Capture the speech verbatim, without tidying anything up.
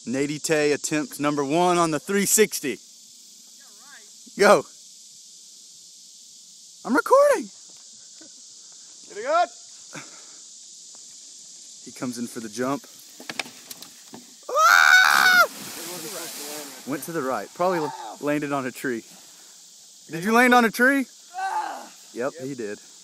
Nady Tay attempt number one on the three sixty. Go. I'm recording. Getting good. He comes in for the jump. Ah! Went to the right. Probably landed on a tree. Did you land on a tree? Yep, he did.